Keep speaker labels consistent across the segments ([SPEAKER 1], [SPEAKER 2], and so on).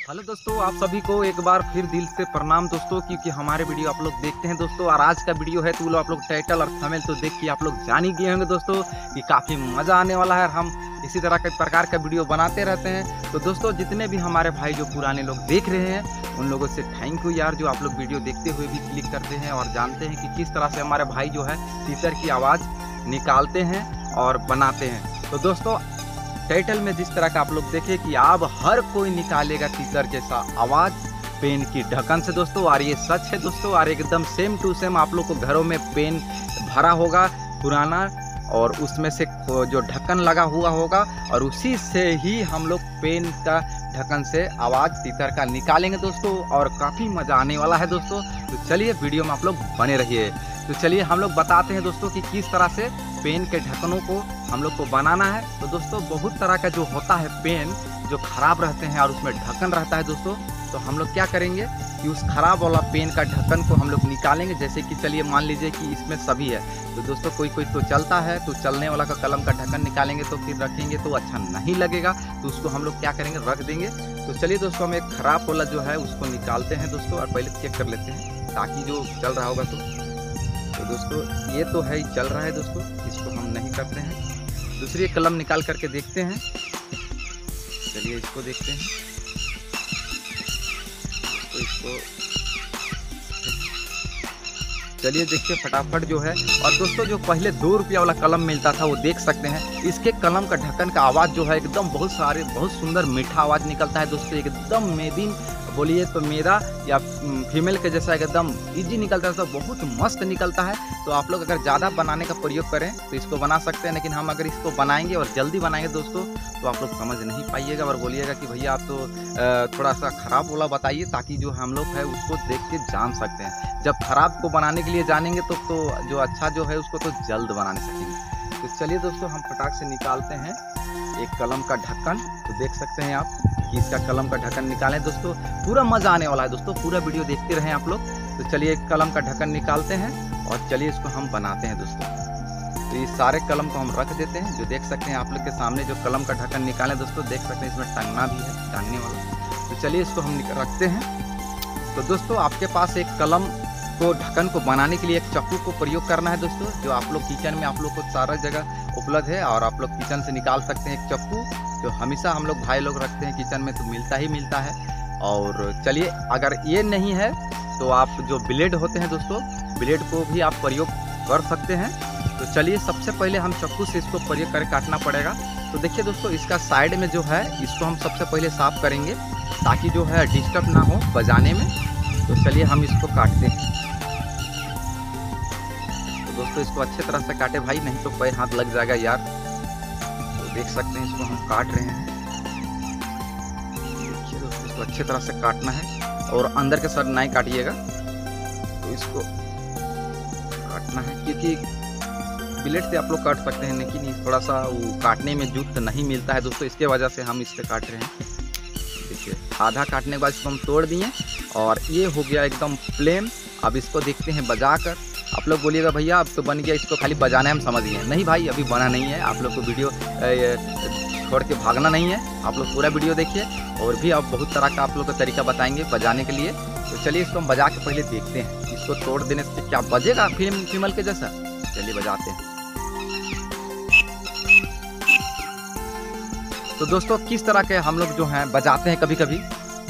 [SPEAKER 1] Hello दोस्तों, आप सभी को एक बार फिर दिल से प्रणाम दोस्तों, क्योंकि हमारे वीडियो आप लोग देखते हैं दोस्तों। और आज का वीडियो है तो आप लोग टाइटल और थंबनेल तो देख के आप लोग जान ही गए होंगे दोस्तों कि काफ़ी मज़ा आने वाला है। हम इसी तरह के प्रकार का वीडियो बनाते रहते हैं। तो दोस्तों, जितने भी हमारे भाई जो पुराने लोग देख रहे हैं उन लोगों से थैंक यू यार, जो आप लोग वीडियो देखते हुए भी क्लिक करते हैं और जानते हैं कि किस तरह से हमारे भाई जो है तीतर की आवाज़ निकालते हैं और बनाते हैं। तो दोस्तों, टाइटल में जिस तरह का आप लोग देखें कि अब हर कोई निकालेगा तीतर जैसा आवाज़ पेन की ढक्कन से दोस्तों, और ये सच है दोस्तों। और एकदम सेम टू सेम आप लोग को घरों में पेन भरा होगा पुराना, और उसमें से जो ढक्कन लगा हुआ होगा और उसी से ही हम लोग पेन का ढक्कन से आवाज़ तीतर का निकालेंगे दोस्तों, और काफ़ी मज़ा आने वाला है दोस्तों। तो चलिए वीडियो में आप लोग बने रहिए। तो चलिए हम लोग बताते हैं दोस्तों कि किस तरह से पेन के ढक्कनों को हम लोग को बनाना है। तो दोस्तों, बहुत तरह का जो होता है पेन जो ख़राब रहते हैं और उसमें ढक्कन रहता है दोस्तों। तो हम लोग क्या करेंगे कि उस ख़राब वाला पेन का ढक्कन को हम लोग निकालेंगे। जैसे कि चलिए मान लीजिए कि इसमें सभी है, तो दोस्तों कोई कोई तो चलता है, तो चलने वाला का कलम का ढक्कन निकालेंगे तो फिर रखेंगे तो अच्छा नहीं लगेगा, तो उसको हम लोग क्या करेंगे, रख देंगे। तो चलिए दोस्तों, हम एक ख़राब वाला जो है उसको निकालते हैं दोस्तों, और पहले चेक कर लेते हैं ताकि जो चल रहा होगा। तो दोस्तों, ये तो है ही चल रहा है दोस्तों, इसको हम नहीं करते हैं। दूसरी एक कलम निकाल करके देखते हैं। चलिए इसको देखते हैं, तो इसको चलिए देखिए फटाफट जो है। और दोस्तों, जो पहले 2 रुपया वाला कलम मिलता था वो देख सकते हैं, इसके कलम का ढक्कन का आवाज़ जो है एकदम बहुत सुंदर मीठा आवाज़ निकलता है दोस्तों। एकदम मेदिन बोलिए तो मेरा या फीमेल के जैसा एकदम इजी निकलता है तो बहुत मस्त निकलता है। तो आप लोग अगर ज़्यादा बनाने का प्रयोग करें तो इसको बना सकते हैं, लेकिन हम अगर इसको बनाएंगे और जल्दी बनाएंगे दोस्तों तो आप लोग समझ नहीं पाइएगा और बोलिएगा कि भैया आप तो थोड़ा सा ख़राब वाला बताइए, ताकि जो हम लोग है उसको देख के जान सकते हैं। जब ख़राब को बनाने के लिए जानेंगे तो जो अच्छा जो है उसको तो जल्द बनाने सकेंगे। तो चलिए दोस्तों, हम फटाक से निकालते हैं एक कलम का ढक्कन। तो देख सकते हैं आप कि इसका कलम का ढक्कन निकालें दोस्तों, पूरा मज़ा आने वाला है दोस्तों, पूरा वीडियो देखते रहें आप लोग। तो चलिए एक कलम का ढक्कन निकालते हैं और चलिए इसको हम बनाते हैं दोस्तों। तो ये सारे कलम को हम रख देते हैं। जो देख सकते हैं आप लोग के सामने जो कलम का ढक्कन निकालें दोस्तों, देख सकते हैं इसमें टांगना भी है, टांगने वाला। तो चलिए इसको हम रखते हैं। तो दोस्तों, आपके पास एक कलम को ढक्कन को बनाने के लिए एक चाकू को प्रयोग करना है दोस्तों, जो आप लोग किचन में आप लोग को सारा जगह उपलब्ध है, और आप लोग किचन से निकाल सकते हैं एक चाकू, जो हमेशा हम लोग भाई लोग रखते हैं किचन में, तो मिलता ही मिलता है। और चलिए अगर ये नहीं है तो आप जो ब्लेड होते हैं दोस्तों, ब्लेड को भी आप प्रयोग कर सकते हैं। तो चलिए सबसे पहले हम चाकू से इसको प्रयोग करके काटना पड़ेगा। तो देखिए दोस्तों, इसका साइड में जो है इसको हम सबसे पहले साफ करेंगे ताकि जो है डिस्टर्ब ना हो बजाने में। तो चलिए हम इसको काटते हैं। तो दोस्तों, इसको अच्छे तरह से काटे भाई, नहीं तो पैर हाथ लग जाएगा यार। तो देख सकते हैं इसको हम काट रहे हैं। देखिए दोस्तों, इसको अच्छे तरह से काटना है और अंदर के साइड नहीं काटिएगा। तो इसको काटना है, क्योंकि ब्लेड से आप लोग काट सकते हैं, लेकिन थोड़ा सा वो काटने में जुट नहीं मिलता है दोस्तों, इसके वजह से हम इससे काट रहे हैं। देखिए आधा काटने के बाद इसको हम तोड़ दिए और ये हो गया एकदम प्लेन। अब इसको देखते हैं बजा कर। आप लोग बोलिएगा भैया अब तो बन गया, इसको खाली बजाना है, हम समझ गए। नहीं भाई, अभी बना नहीं है। आप लोग को वीडियो छोड़ के भागना नहीं है, आप लोग पूरा वीडियो देखिए। और भी अब बहुत तरह का आप लोग का तरीका बताएंगे बजाने के लिए। तो चलिए इसको हम बजा के पहले देखते हैं, इसको तोड़ देने से क्या बजेगा फीमेल के जैसा। चलिए बजाते हैं। तो दोस्तों, किस तरह के हम लोग जो हैं बजाते हैं, कभी कभी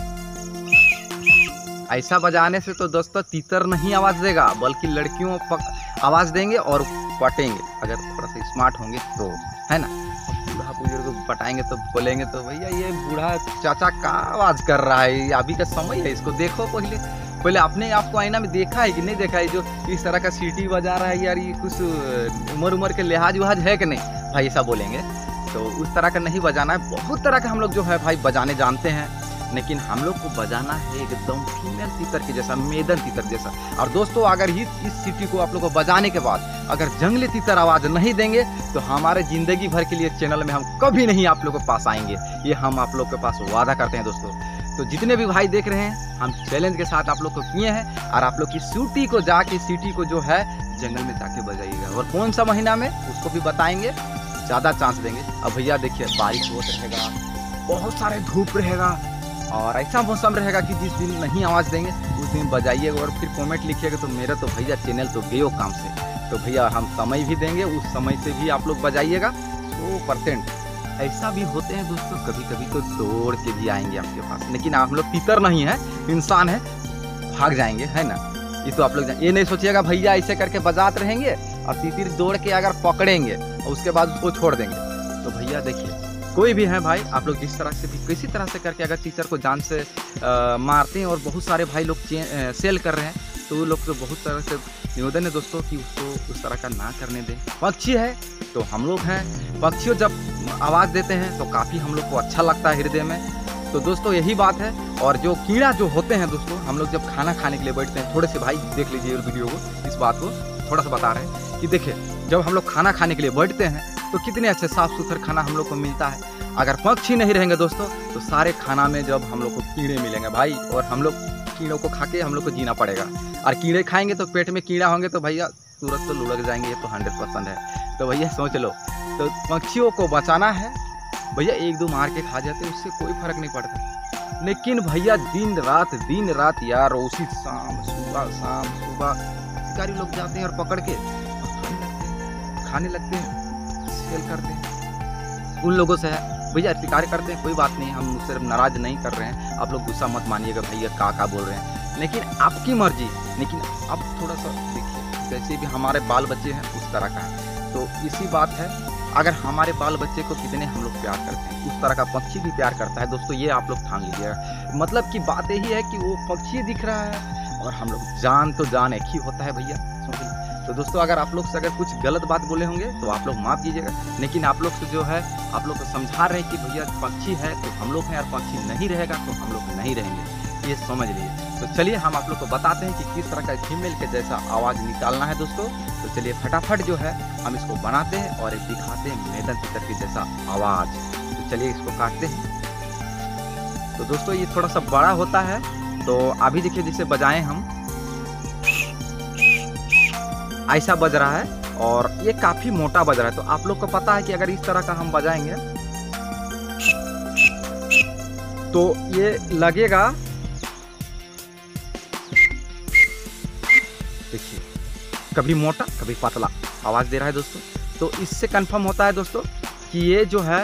[SPEAKER 1] ऐसा बजाने से तो दोस्तों तीतर नहीं आवाज़ देगा, बल्कि लड़कियों आवाज़ देंगे और पटेंगे, अगर थोड़ा सा स्मार्ट होंगे तो, है ना। बूढ़ा बुजुर्ग को पटाएंगे तो बोलेंगे तो भैया ये बूढ़ा चाचा का आवाज़ कर रहा है, ये अभी का समय है, इसको देखो पहले अपने आपको आईना में देखा है कि नहीं देखा है, जो इस तरह का सीटी बजा रहा है यार, ये कुछ उम्र के लिहाज उहाज है कि नहीं भाई, ऐसा बोलेंगे। तो उस तरह का नहीं बजाना है। बहुत तरह का हम लोग जो है भाई बजाने जानते हैं, लेकिन हम लोग को बजाना है एकदम फीमेल तीतर के जैसा, मेदन तीतर जैसा। और दोस्तों, अगर इस सीटी को आप लोग को बजाने के बाद अगर जंगली तीतर आवाज़ नहीं देंगे तो हमारे ज़िंदगी भर के लिए चैनल में हम कभी नहीं आप लोग के पास आएंगे, ये हम आप लोग के पास वादा करते हैं दोस्तों। तो जितने भी भाई देख रहे हैं, हम चैलेंज के साथ आप लोग को किए हैं, और आप लोग की सीटी को जो है जंगल में जाके बजाइएगा। और कौन सा महीना में उसको भी बताएंगे, ज़्यादा चांस देंगे। अब भैया देखिए बारिश बहुत रहेगा, बहुत सारे धूप रहेगा, और ऐसा मौसम रहेगा कि जिस दिन नहीं आवाज़ देंगे उस दिन बजाइएगा और फिर कमेंट लिखिएगा तो मेरा तो भैया चैनल तो गयो काम से। तो भैया हम समय भी देंगे, उस समय से भी आप लोग बजाइएगा 100%। ऐसा भी होते हैं दोस्तों, कभी कभी तो दौड़ के भी आएंगे आपके पास, लेकिन आप लोग तीतर नहीं है, इंसान है, भाग जाएंगे, है ना। ये तो आप लोग ये नहीं सोचिएगा भैया ऐसे करके बजाते रहेंगे और तीतर दौड़ के अगर पकड़ेंगे और उसके बाद उसको छोड़ देंगे। तो भैया देखिए कोई भी है भाई, आप लोग जिस तरह से भी किसी तरह से करके अगर टीचर को जान से मारते हैं, और बहुत सारे भाई लोग सेल कर रहे हैं, तो वो लोग तो बहुत तरह से निवेदन है दोस्तों कि उसको उस तरह का ना करने दें। पक्षी है तो हम लोग हैं, पक्षियों जब आवाज़ देते हैं तो काफ़ी हम लोग को अच्छा लगता है हृदय में। तो दोस्तों यही बात है। और जो कीड़ा जो होते हैं दोस्तों, हम लोग जब खाना खाने के लिए बैठते हैं, थोड़े से भाई देख लीजिए वीडियो को, इस बात को थोड़ा सा बता रहे हैं कि देखिए जब हम लोग खाना खाने के लिए बैठते हैं तो कितने अच्छे साफ़ सुथरा खाना हम लोग को मिलता है। अगर पक्षी नहीं रहेंगे दोस्तों तो सारे खाना में जब हम लोग को कीड़े मिलेंगे भाई, और हम लोग कीड़ों को खा के हम लोग को जीना पड़ेगा। और कीड़े खाएंगे तो पेट में कीड़ा होंगे तो भैया तुरंत तो लुढ़क जाएंगे, ये तो 100% है। तो भैया सोच लो, तो पक्षियों को बचाना है भैया, एक दो मार के खा जाते उससे कोई फर्क नहीं पड़ता, लेकिन भैया दिन रात यार, उसी शाम सुबह शिकारी लोग जाते हैं और पकड़ के खाने लगते हैं, सेल करते हैं। उन लोगों से है भैया, शिकार करते हैं, कोई बात नहीं, हम सिर्फ नाराज नहीं कर रहे हैं, आप लोग गुस्सा मत मानिएगा भैया का बोल रहे हैं, लेकिन आपकी मर्जी। लेकिन अब थोड़ा सा देखिए, जैसे भी हमारे बाल बच्चे हैं उस तरह का है, तो इसी बात है, अगर हमारे बाल बच्चे को कितने हम लोग प्यार करते हैं, उस तरह का पक्षी भी प्यार करता है दोस्तों, ये आप लोग ठान लीजिएगा। मतलब कि बात यही है कि वो पक्षी दिख रहा है और हम लोग जान तो जान एक ही होता है भैया, समझ। तो दोस्तों अगर आप लोग से अगर कुछ गलत बात बोले होंगे तो आप लोग माफ़ कीजिएगा, लेकिन आप लोग से जो है आप लोग को समझा रहे हैं कि भैया पक्षी है तो हम लोग हैं, और पक्षी नहीं रहेगा तो हम लोग नहीं रहेंगे, ये समझ लीजिए। तो चलिए हम आप लोग को बताते हैं कि किस तरह का फीमेल के जैसा आवाज़ निकालना है दोस्तों। तो चलिए फटाफट जो है हम इसको बनाते हैं और एक दिखाते हैं मैदान तीतर के जैसा आवाज़। तो चलिए इसको काटते हैं। तो दोस्तों ये थोड़ा सा बड़ा होता है, तो अभी देखिए जिसे बजाएं हम, ऐसा बज रहा है और ये काफ़ी मोटा बज रहा है। तो आप लोग को पता है कि अगर इस तरह का हम बजाएंगे तो ये लगेगा, देखिए कभी मोटा कभी पतला आवाज़ दे रहा है दोस्तों। तो इससे कंफर्म होता है दोस्तों कि ये जो है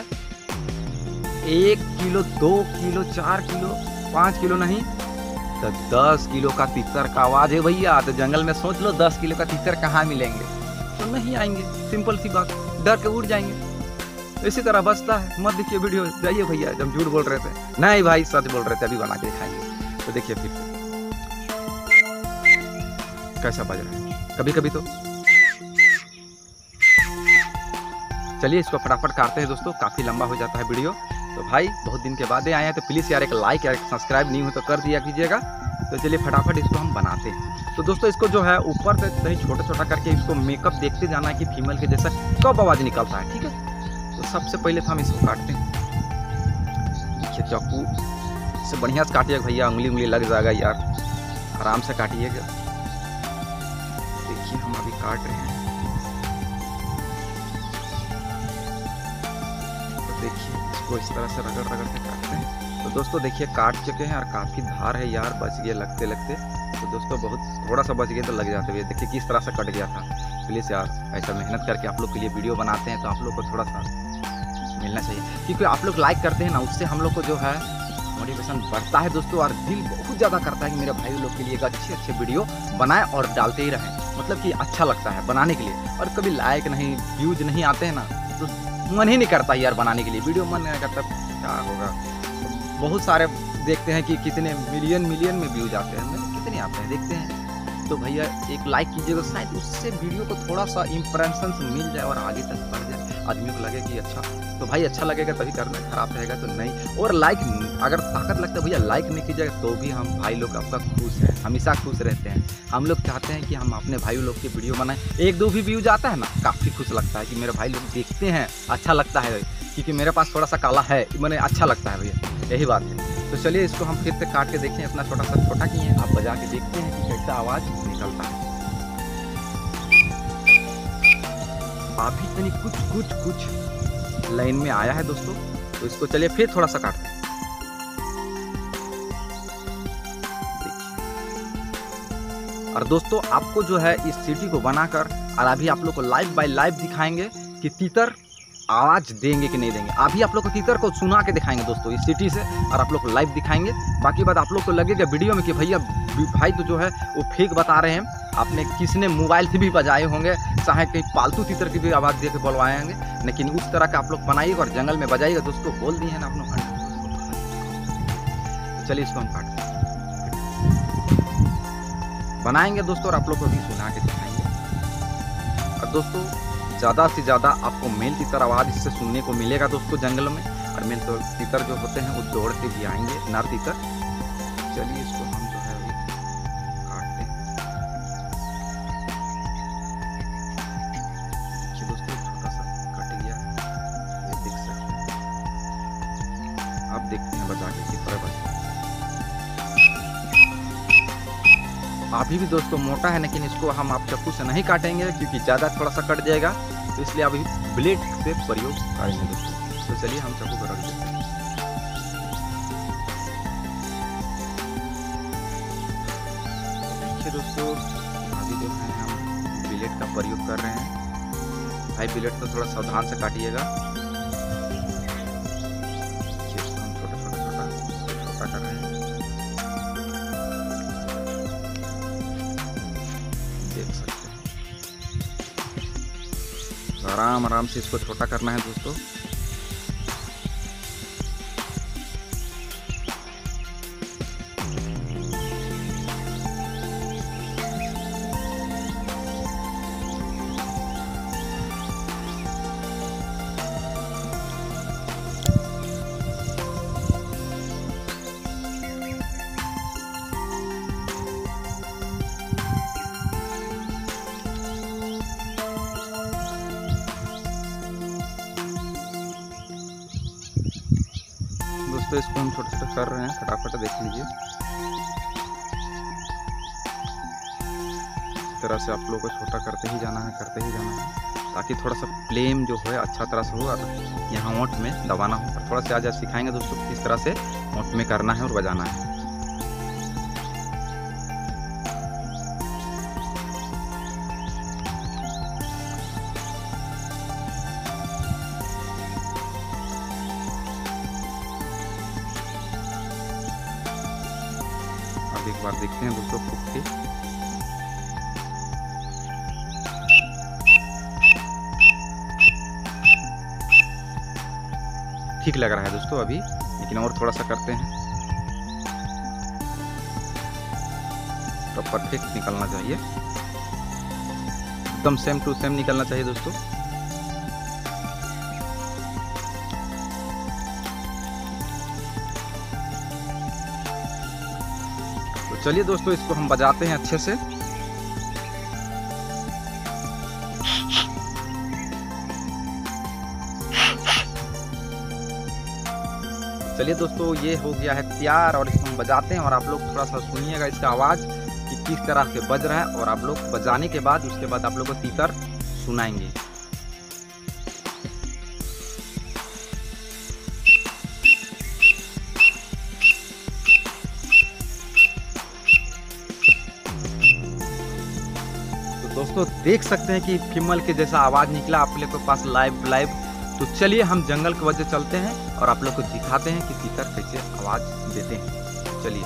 [SPEAKER 1] 1 किलो 2 किलो 4 किलो 5 किलो नहीं तो 10 किलो का तीतर का आवाज़ है भैया। तो जंगल में सोच लो 10 किलो का तीतर कहाँ मिलेंगे, तो नहीं आएंगे, सिंपल सी बात, डर के उड़ जाएंगे। इसी तरह बचता है। मत देखिए वीडियो, जाइए भैया, जब झूठ बोल रहे थे, नहीं भाई सच बोल रहे थे, अभी बना के दिखाएंगे। तो देखिए फिर कैसा बज रहा है कभी कभी। तो चलिए इसको फटाफट काटते हैं दोस्तों, काफ़ी लंबा हो जाता है वीडियो। तो भाई बहुत दिन के बाद आए हैं तो प्लीज़ यार एक लाइक या एक सब्सक्राइब नहीं हो तो कर दिया कीजिएगा। तो चलिए फटाफट इसको हम बनाते हैं। तो दोस्तों इसको जो है ऊपर से कहीं छोटा छोटा करके इसको मेकअप देखते जाना है कि फीमेल के जैसा कब आवाज़ निकलता है, ठीक है। तो सबसे पहले तो हम इसको काटते हैं। देखिए चाकू से बढ़िया से काटिएगा भैया, उंगली लग जाएगा यार, आराम से काटिएगा। देखिए हम अभी काट रहे हैं, तो देखिए इसको इस तरह से रगड़ के काटते हैं। तो दोस्तों देखिए काट चुके हैं और काफ़ी धार है यार, बच गए लगते लगते। तो दोस्तों बहुत थोड़ा सा बच गए तो लग जाते हुए, देखिए किस तरह से कट गया था। प्लीज़ यार ऐसा मेहनत करके आप लोग के लिए वीडियो बनाते हैं तो आप लोग को थोड़ा सा मिलना चाहिए, क्योंकि आप लोग लाइक करते हैं ना, उससे हम लोग को जो है मोटिवेशन बढ़ता है दोस्तों, और दिल बहुत ज़्यादा करता है कि मेरे भाई लोग के लिए एक अच्छे वीडियो बनाएं और डालते ही रहें। मतलब कि अच्छा लगता है बनाने के लिए। और कभी लाइक नहीं व्यूज नहीं आते हैं ना तो मन ही नहीं करता यार बनाने के लिए वीडियो, मन नहीं करता, क्या होगा। बहुत सारे देखते हैं कि कितने मिलियन में व्यूज आते हैं, मेरे कितने आते हैं देखते हैं। तो भैया एक लाइक कीजिएगा, शायद उससे वीडियो को थोड़ा सा इम्प्रेशन मिल जाए और आगे तक बढ़ जाए, आदमी को लगे कि अच्छा। तो भाई अच्छा लगेगा तभी करना, खराब रहेगा तो नहीं। और लाइक अगर ताकत लगता है भैया, लाइक नहीं कीजिएगा तो भी हम भाई लोग आपका खुश हैं, हमेशा खुश रहते हैं। हम लोग चाहते हैं कि हम अपने भाई लोग की वीडियो बनाएं, 1-2 भी व्यूज आता है ना, काफ़ी खुश लगता है कि मेरे भाई लोग देखते हैं, अच्छा लगता है, क्योंकि मेरे पास थोड़ा सा काला है, मैंने अच्छा लगता है भैया, यही बात है। तो चलिए इसको हम फिर से काट के देखें, अपना छोटा किए, आप बजा के देखते हैं कि कैसा आवाज़ निकलता है। अभी तनी कुछ लाइन में आया है दोस्तों, तो इसको चलिए फिर थोड़ा सा काटते हैं। और दोस्तों आपको जो है इस सीटी को बनाकर और अभी आप लोग को लाइव बाय लाइव दिखाएंगे कि तीतर आवाज़ देंगे कि नहीं देंगे। अभी आप लोग को तीतर को सुना के दिखाएंगे दोस्तों इस सीटी से, और आप लोग को लाइव दिखाएंगे। बाकी बात आप लोग को लगेगा वीडियो में कि भैया भाई तो जो है वो फेक बता रहे हैं, आपने किसने मोबाइल से भी बजाए होंगे, चाहे कहीं पालतू तीतर की भी आवाज़ दे के बोलवाएंगे, लेकिन उस तरह का आप लोग बनाइएगा और जंगल में बजाइएगा। दोस्तों बोल दिए हैं ना आप लोग, तो चलिए इसको हम काटते हैं, बनाएंगे दोस्तों और आप लोग को भी सुना के दिखाएंगे। और दोस्तों ज़्यादा से ज़्यादा आपको मेल तीतर आवाज़ इससे सुनने को मिलेगा दोस्तों जंगल में, और मेल तीतर जो होते हैं वो दौड़ के भी आएंगे, नर तीतर। चलिए इसको हम जो है अभी काटते हैं। देखिए दोस्तों छोटा सा कट गया, ये देख सकते हैं। आप देखते हैं बजा के किस तरह बजता है। अभी भी दोस्तों मोटा है, लेकिन इसको हम आप चाकू से नहीं काटेंगे क्योंकि ज़्यादा थोड़ा सा कट जाएगा, तो इसलिए अभी ब्लेड से प्रयोग करेंगे दोस्तों। तो चलिए हम चाकू को रख देते हैं। देखिए दोस्तों अभी जो है हम ब्लेड का प्रयोग कर रहे हैं। भाई ब्लेड को थोड़ा सावधान से काटिएगा। हम छोटा कर रहे हैं, देख सकते हैं। तो आराम आराम से इसको छोटा करना है दोस्तों। दोस्तों इसको हम छोटे छोटे कर रहे हैं, फटाफट देख लीजिए। इस तरह से आप लोगों को छोटा करते ही जाना है, ताकि थोड़ा सा फ्लेम जो है अच्छा तरह से हो, यहाँ ओंठ में दबाना हो। और थोड़ा सा आज सिखाएंगे दोस्तों किस तरह से ओंठ में करना है और बजाना है। एक बार देखते हैं दोस्तों फूक के। ठीक लग रहा है दोस्तों अभी, लेकिन और थोड़ा सा करते हैं तो परफेक्ट निकलना चाहिए, एकदम सेम टू सेम निकलना चाहिए दोस्तों। चलिए दोस्तों इसको हम बजाते हैं अच्छे से। चलिए दोस्तों ये हो गया है तैयार, और इसको हम बजाते हैं और आप लोग थोड़ा सा सुनिएगा इसका आवाज़ कि किस तरह से बज रहा है। और आप लोग बजाने के बाद उसके बाद आप लोग को तीतर सुनाएंगे। दोस्तों देख सकते हैं कि फीमेल के जैसा आवाज़ निकला आप लोग के पास लाइव। तो चलिए हम जंगल की वजह चलते हैं और आप लोग को दिखाते हैं कि तीतर कैसे आवाज़ देते हैं। चलिए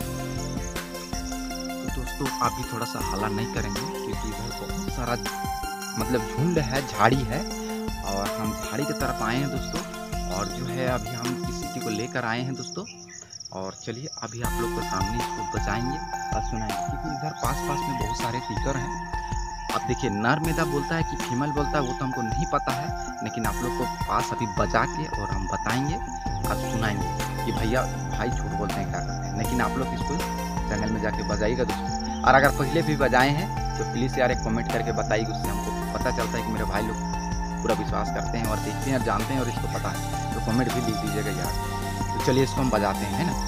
[SPEAKER 1] तो दोस्तों आप भी थोड़ा सा हल्ला नहीं करेंगे क्योंकि इधर बहुत सारा मतलब झुंड है, झाड़ी है, और हम झाड़ी की तरफ आए हैं दोस्तों। और जो है अभी हम इस सिटी को लेकर आए हैं दोस्तों। और चलिए अभी आप लोग के सामने इसको बजाएंगे और सुनाएंगे, क्योंकि इधर पास में बहुत सारे तीतर हैं। अब देखिए नर मेधा बोलता है कि फीमेल बोलता है वो तो हमको नहीं पता है, लेकिन आप लोग को पास अभी बजा के और हम बताएंगे और सुनाएंगे कि भैया भाई झूठ बोलते हैं क्या करते हैं। लेकिन आप लोग इसको जंगल में जाके बजाइएगा दोस्तों। और अगर पहले भी बजाए हैं तो प्लीज़ यार एक कमेंट करके बताइए, उससे हमको पता चलता है कि मेरे भाई लोग पूरा विश्वास करते हैं और देखते हैं और जानते हैं और इसको पता है, तो कमेंट भी लिख दीजिएगा यार। तो चलिए इसको हम बजाते हैं, है ना।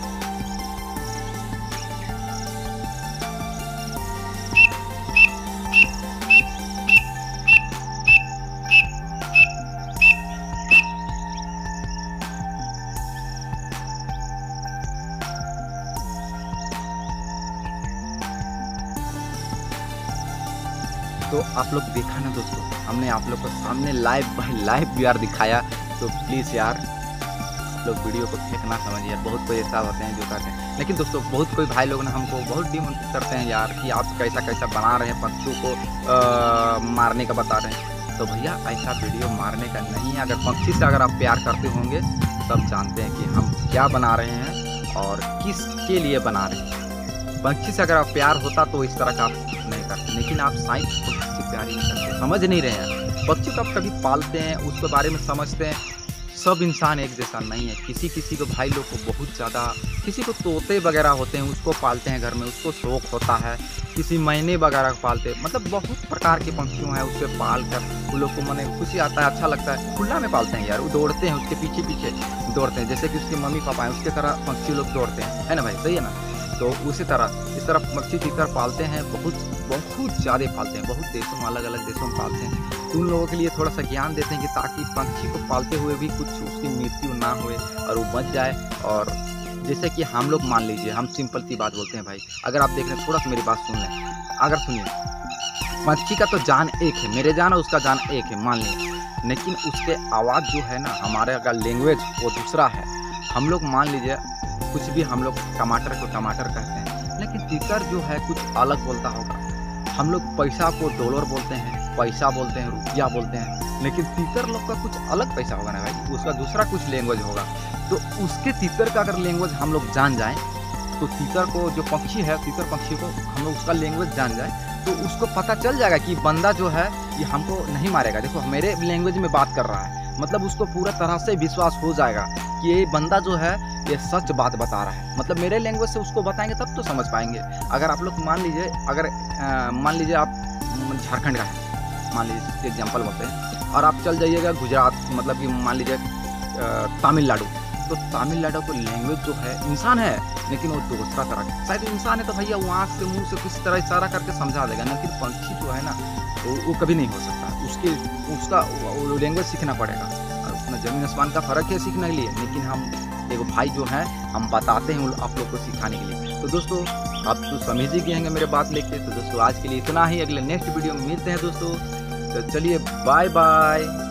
[SPEAKER 1] तो आप लोग देखा ना दोस्तों, हमने आप लोग को सामने लाइव बाय लाइव यार दिखाया। तो प्लीज़ यार आप लोग वीडियो को फेंकना समझिए। बहुत कोई ऐसा होते हैं जो करते हैं, लेकिन दोस्तों बहुत कोई भाई लोग ना हमको बहुत डिमोटिवेट करते हैं यार कि आप कैसा कैसा बना रहे हैं, पक्षियों को मारने का बता रहे हैं। तो भैया ऐसा वीडियो मारने का नहीं है। अगर पक्षी से अगर आप प्यार करते होंगे तब जानते हैं कि हम क्या बना रहे हैं और किसके लिए बना रहे हैं। पक्षी से अगर आप प्यार होता तो इस तरह का आप नहीं करते, लेकिन आप साइंस को पक्षी प्यार ही नहीं करते, समझ नहीं रहे हैं। पक्षी को आप कभी पालते हैं, उसके बारे में समझते हैं। सब इंसान एक जैसा नहीं है। किसी किसी को भाई लोग को बहुत ज़्यादा, किसी को तोते वगैरह होते हैं उसको पालते हैं घर में, उसको शौक होता है। किसी मैने वगैरह को पालते हैं, मतलब बहुत प्रकार के पंछियों हैं, उससे पाल कर उन लोग को मने खुशी आता है, अच्छा लगता है। खुला में पालते हैं यार, वो दौड़ते हैं उसके पीछे पीछे दौड़ते हैं, जैसे कि उसके मम्मी पापा हैं उसके तरह पक्षी लोग दौड़ते हैं, है ना भाई, सही है ना। तो उसी तरह इस तरह पक्षी तीतर पालते हैं, बहुत बहुत ज़्यादा पालते हैं, बहुत देशों में अलग अलग देशों में पालते हैं। तो उन लोगों के लिए थोड़ा सा ज्ञान देते हैं कि ताकि पक्षी को पालते हुए भी कुछ उसकी मृत्यु ना होए और वो बच जाए। और जैसे कि हम लोग मान लीजिए, हम सिंपल सी बात बोलते हैं भाई, अगर आप देख रहे हैं थोड़ा सा मेरी बात सुन लें, अगर सुनिए, पक्षी का तो जान एक है, मेरे जान और उसका जान एक है मान लीजिए, लेकिन उसके आवाज़ जो है ना, हमारे अगर लैंग्वेज वो दूसरा है। हम लोग मान लीजिए कुछ भी, हम लोग टमाटर को टमाटर कहते हैं, लेकिन तीतर जो है कुछ अलग बोलता होगा। हम लोग पैसा को डॉलर बोलते हैं, पैसा बोलते हैं, रुपया बोलते हैं, लेकिन तीतर लोग का कुछ अलग पैसा होगा ना भाई, उसका दूसरा कुछ लैंग्वेज होगा। तो उसके तीतर का अगर लैंग्वेज हम लोग जान जाएं, तो तीतर को जो पक्षी है, तीतर पक्षी को हम लोग उसका लैंग्वेज जान जाए तो उसको पता चल जाएगा कि बंदा जो है ये हमको नहीं मारेगा। देखो मेरे लैंग्वेज में बात कर रहा है, मतलब उसको पूरा तरह से विश्वास हो जाएगा कि ये बंदा जो है ये सच बात बता रहा है। मतलब मेरे लैंग्वेज से उसको बताएंगे तब तो समझ पाएंगे। अगर आप लोग मान लीजिए, अगर मान लीजिए आप झारखंड का है, मान लीजिए एग्जाम्पल बोलते हैं, और आप चल जाइएगा गुजरात, मतलब कि मान लीजिए तमिलनाडु, तो तमिलनाडु को लैंग्वेज जो है इंसान है, लेकिन वो दूसरा तरह का शायद इंसान है, तो भैया वो आँख से मुँह से किसी तरह इशारा करके समझा देगा। लेकिन पंछी जो है ना वो कभी नहीं हो सकता, उसका लैंग्वेज सीखना पड़ेगा। और उसमें ज़मीन आसमान का फ़र्क है सीखने के लिए, लेकिन हम एक भाई जो है हम बताते हैं आप लोग को सिखाने के लिए। तो दोस्तों आप तो समझ ही गए होंगे मेरे बात लेके। तो दोस्तों आज के लिए इतना ही, अगले नेक्स्ट वीडियो में मिलते हैं दोस्तों। तो चलिए बाय बाय।